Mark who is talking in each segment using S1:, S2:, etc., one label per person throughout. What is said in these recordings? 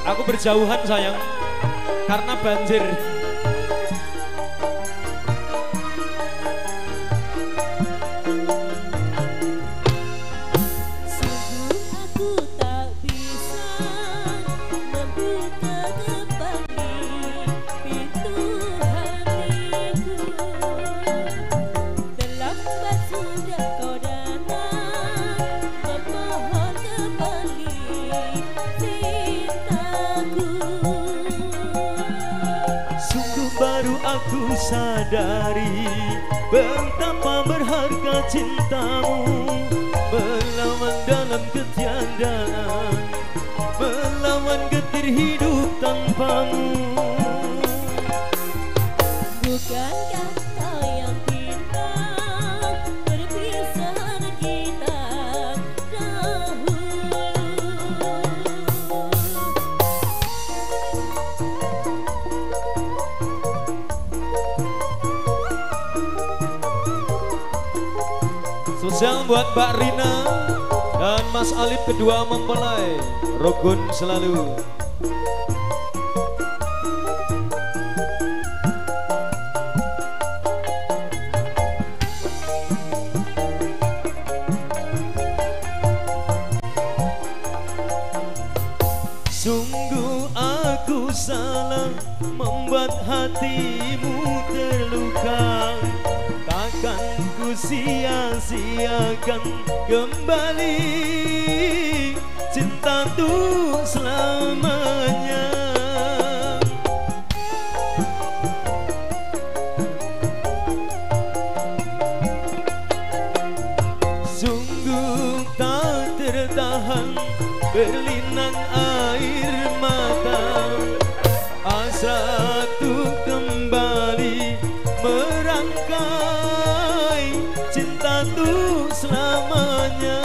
S1: Aku berjauhan sayang karena banjir.
S2: Baru aku sadari betapa berharga cintamu, melawan dalam ketiadaan, melawan getir hidup tanpamu.
S3: Bukankah kau yang pinta perpisahan kita dahulu?
S1: Spesial buat Mbak Rina dan Mas Alif kedua mempelai, rukun selalu.
S2: Sungguh aku salah membuat hatimu terluka. Takkan ku sia-siakan kembali cinta untuk selamanya. Sungguh tak tertahan berlinang air mata, hasratku kembali merangkai cinta tuh selamanya.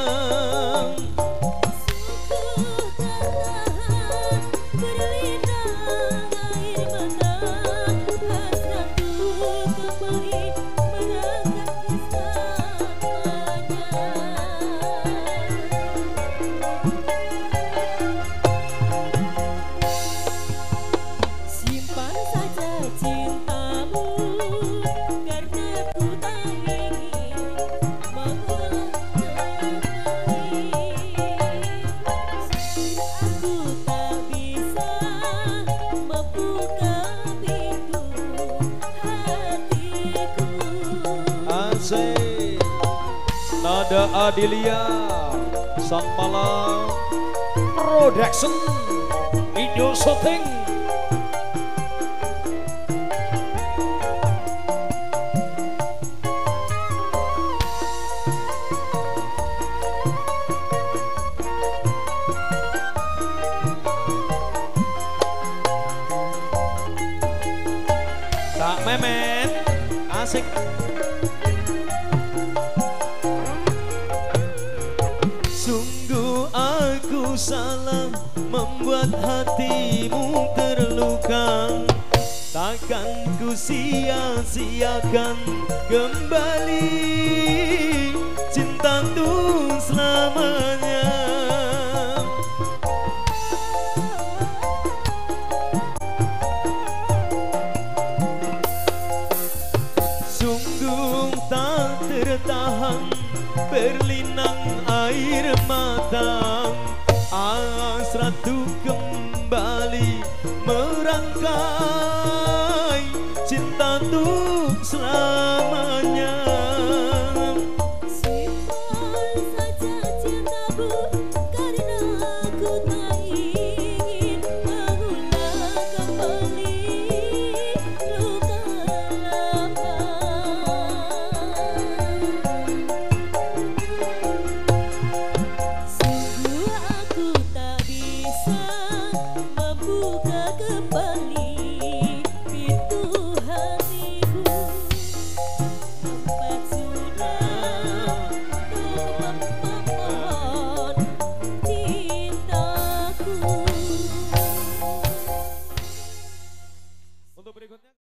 S1: Nada Adilia, Sang Malang Production, video syuting. Kak Memet, asik.
S2: Sungguh aku salah membuat hatimu terluka. Takkan ku sia-siakan kembali cinta tuh selamanya. Sungguh tak tertahan berlinang air mata, hasratku kembali merangkai cinta untuk selamanya.
S3: Simpan saja cintaku karena aku tak ingin mengulang kembali luka lama. Sungguh aku tak bisa membuka kembali pintu hatiku, tempat sudah memohon cintaku.
S1: Untuk berikutnya